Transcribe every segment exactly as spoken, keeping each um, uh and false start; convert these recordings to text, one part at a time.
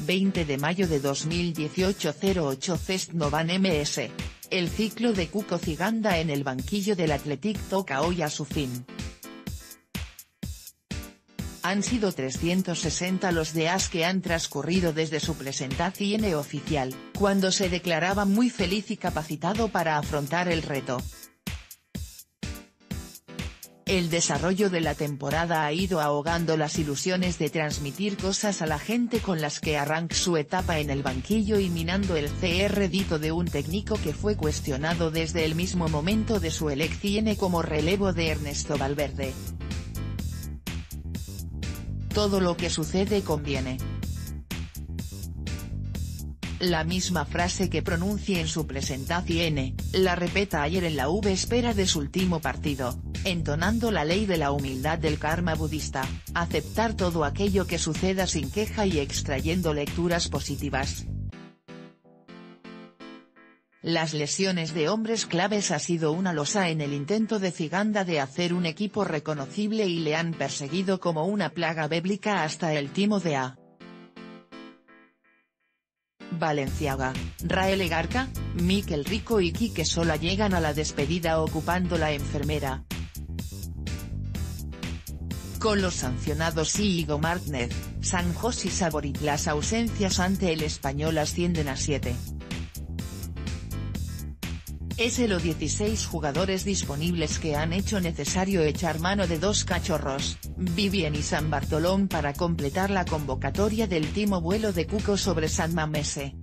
veinte de mayo de dos mil dieciocho cero ocho Cestnovan M S. El ciclo de Cuco Ciganda en el banquillo del Athletic toca hoy a su fin. Han sido trescientos sesenta los días que han transcurrido desde su presentación oficial, cuando se declaraba muy feliz y capacitado para afrontar el reto. El desarrollo de la temporada ha ido ahogando las ilusiones de transmitir cosas a la gente con las que arranca su etapa en el banquillo y minando el crédito de un técnico que fue cuestionado desde el mismo momento de su elección como relevo de Ernesto Valverde. Todo lo que sucede conviene. La misma frase que pronuncia en su presentación, la repeta ayer en la víspera de su último partido, entonando la ley de la humildad del karma budista, aceptar todo aquello que suceda sin queja y extrayendo lecturas positivas. Las lesiones de hombres claves ha sido una losa en el intento de Ciganda de hacer un equipo reconocible y le han perseguido como una plaga bíblica hasta el timo de A. Balenciaga, Rael Egarca, Mikel Rico y Quique Sola llegan a la despedida ocupando la enfermera. Con los sancionados Íñigo Martínez, Sanjos y Saborit las ausencias ante el Español ascienden a siete. Es los dieciséis jugadores disponibles que han hecho necesario echar mano de dos cachorros, Vivien y San Bartolón para completar la convocatoria del timo vuelo de Cuco sobre San Mamés.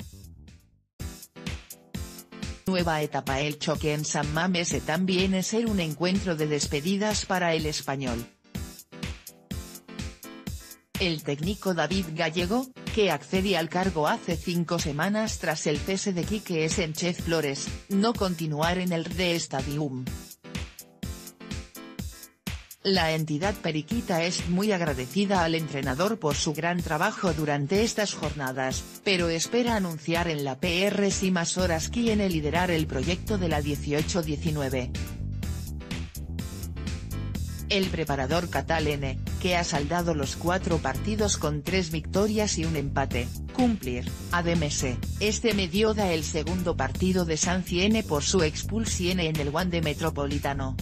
Nueva etapa. El choque en San Mamés también es ser un encuentro de despedidas para el Español. El técnico David Gallego, que accede al cargo hace cinco semanas tras el cese de Quique Sánchez Flores, no continuar en el The Stadium. La entidad periquita es muy agradecida al entrenador por su gran trabajo durante estas jornadas, pero espera anunciar en la P R más horas quién liderar el proyecto de la dieciocho diecinueve. El preparador catalán, que ha saldado los cuatro partidos con tres victorias y un empate, cumplir, además, este mediodía el segundo partido de sanción por su expulsión en el Wanda Metropolitano.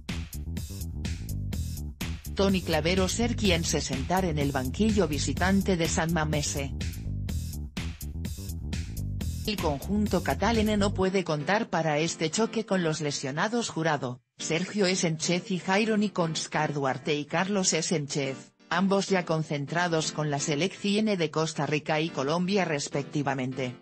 Toni Clavero ser quien se sentar en el banquillo visitante de San Mamés. El conjunto catalán no puede contar para este choque con los lesionados Jurado, Sergio Sánchez y Jairo ni con Óscar Duarte y Carlos Sánchez, ambos ya concentrados con la selección de Costa Rica y Colombia respectivamente.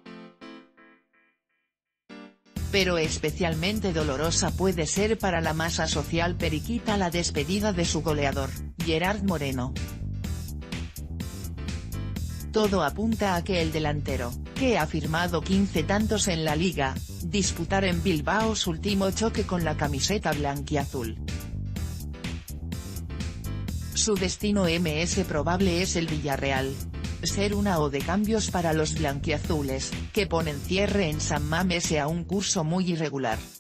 Pero especialmente dolorosa puede ser para la masa social periquita la despedida de su goleador, Gerard Moreno. Todo apunta a que el delantero, que ha firmado quince tantos en la liga, disputará en Bilbao su último choque con la camiseta blanquiazul. Su destino más probable es el Villarreal. Ser una o de cambios para los blanquiazules, que ponen cierre en San Mamés a un curso muy irregular.